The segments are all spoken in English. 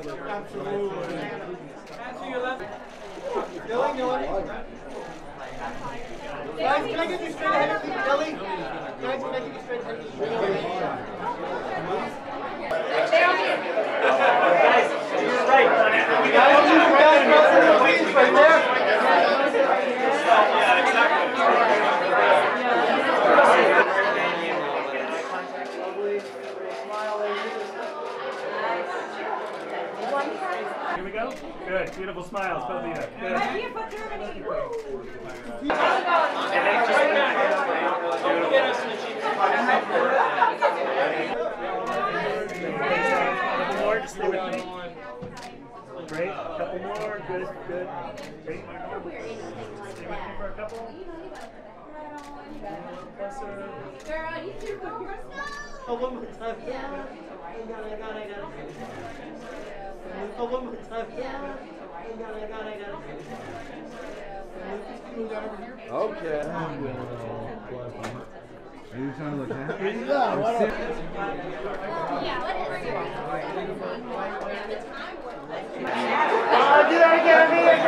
Absolutely. Hands to your left. Billy, guys, can I get you straight ahead of you, Billy? Guys, can I get you straight ahead of you? Guys, to your right. You guys, please, right there. Yeah, exactly. Here we go. Good. Beautiful smiles, both of you. Good. I can't put dramedy. And then just don't forget us in the cheap couple more. Just stay with me. Great. A couple more. Good. Good. Great. Stay with me for a couple. Closer. Oh, one more time. Yeah. I got it. Oh, one more time. Yeah. I got it. Okay. Are you trying to look happy? Yeah, what up? Oh, do that again, Amit!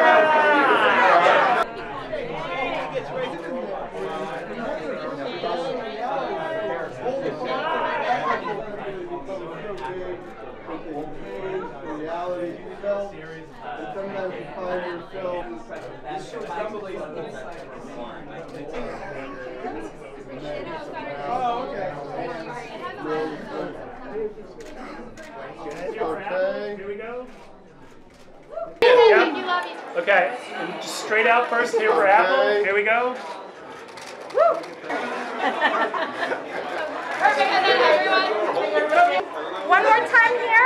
Reality, you know, and sometimes you find yourself. Oh, okay. Okay. Here we go. Yep. Okay. And just straight out first. Here for apple. Here we go. One more time here.